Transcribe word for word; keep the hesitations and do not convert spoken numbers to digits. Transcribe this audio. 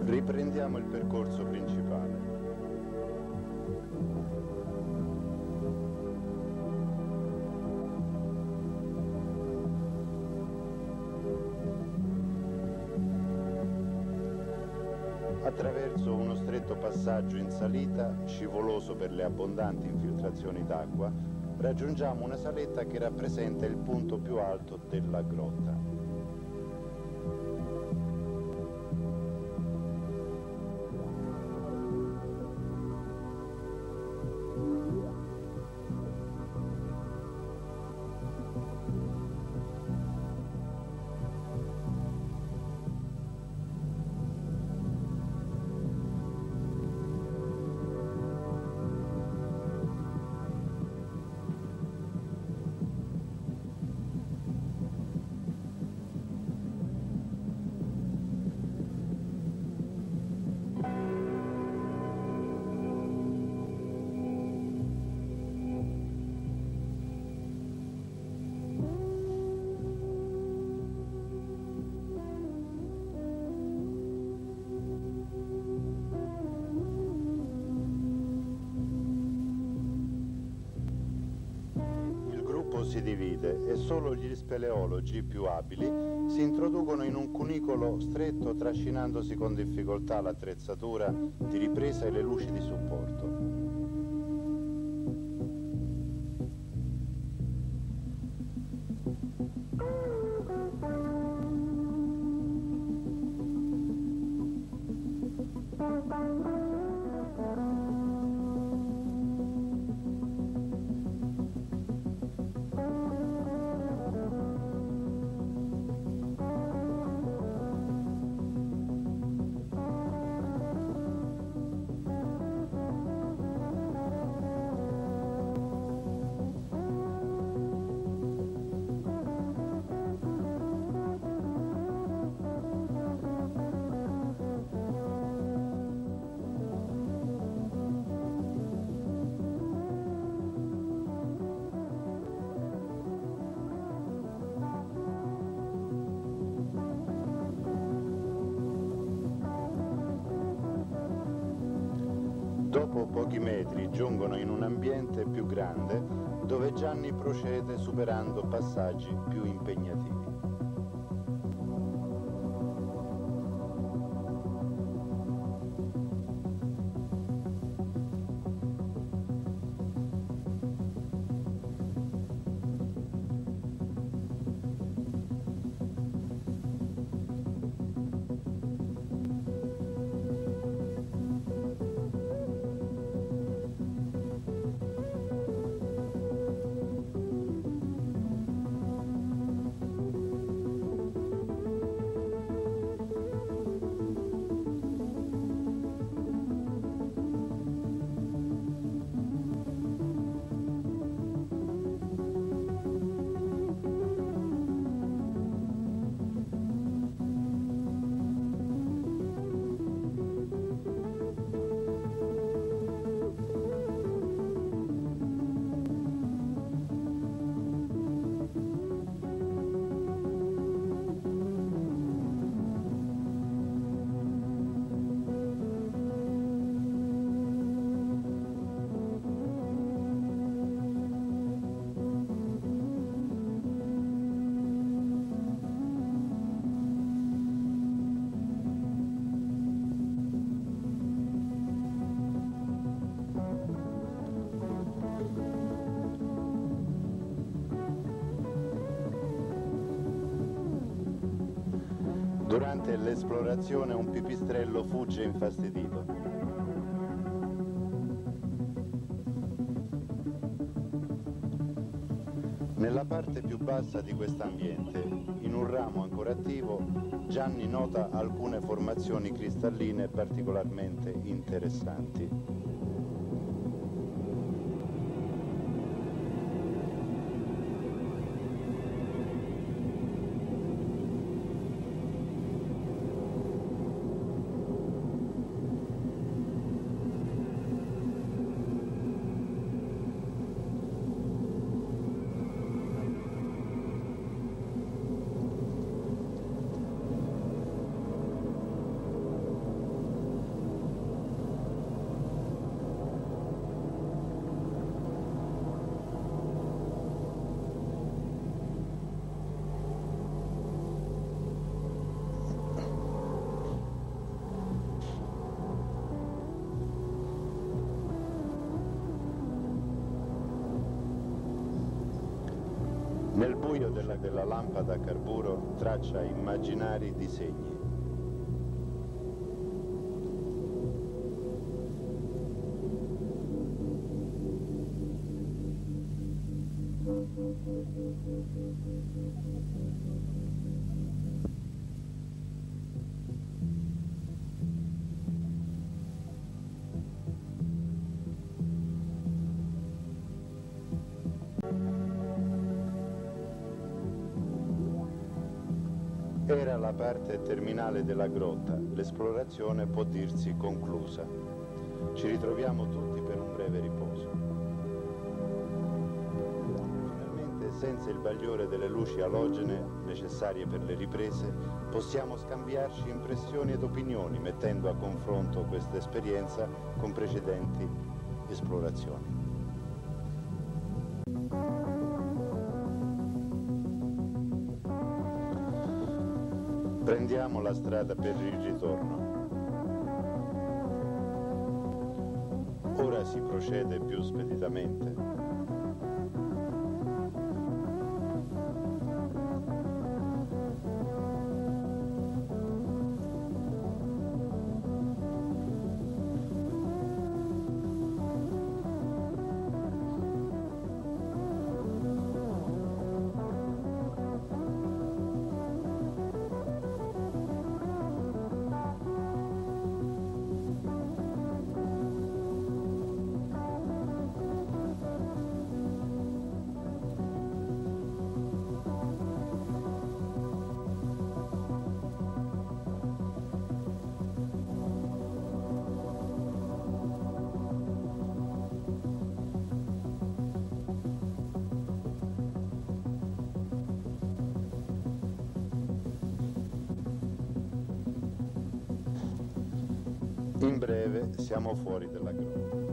Riprendiamo il percorso principale. Attraverso uno stretto passaggio in salita, scivoloso per le abbondanti infiltrazioni d'acqua, raggiungiamo una saletta che rappresenta il punto più alto della grotta. Si divide e solo gli speleologi più abili si introducono in un cunicolo stretto, trascinandosi con difficoltà l'attrezzatura di ripresa e le luci di supporto. Dopo pochi metri giungono in un ambiente più grande dove Gianni procede superando passaggi più impegnativi. Durante l'esplorazione un pipistrello fugge infastidito. Nella parte più bassa di quest'ambiente, in un ramo ancora attivo, Gianni nota alcune formazioni cristalline particolarmente interessanti. luce della lampada a carburo traccia immaginari disegni. Era la parte terminale della grotta, l'esplorazione può dirsi conclusa. Ci ritroviamo tutti per un breve riposo. Finalmente, senza il bagliore delle luci alogene necessarie per le riprese, possiamo scambiarci impressioni ed opinioni, mettendo a confronto questa esperienza con precedenti esplorazioni. Prendiamo la strada per il ritorno. Ora si procede più speditamente. In breve siamo fuori della grotta.